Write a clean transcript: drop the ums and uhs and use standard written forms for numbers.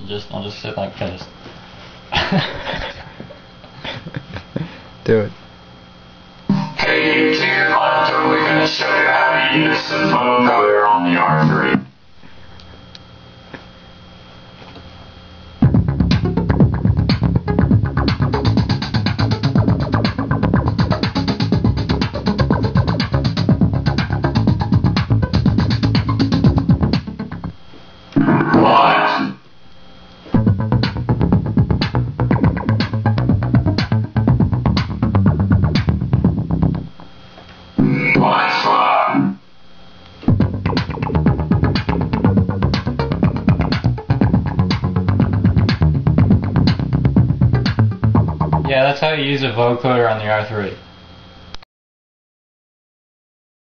I'll just sit like this. Do it. Hey YouTube, I'm totally gonna show you how to use the vocoder on the R3. Yeah, that's how you use a vocoder on the R3.